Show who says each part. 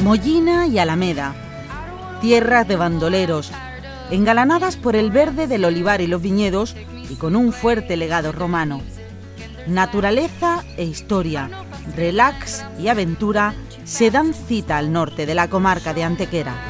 Speaker 1: Mollina y Alameda, tierras de bandoleros, engalanadas por el verde del olivar y los viñedos y con un fuerte legado romano. Naturaleza e historia, relax y aventura se dan cita al norte de la comarca de Antequera.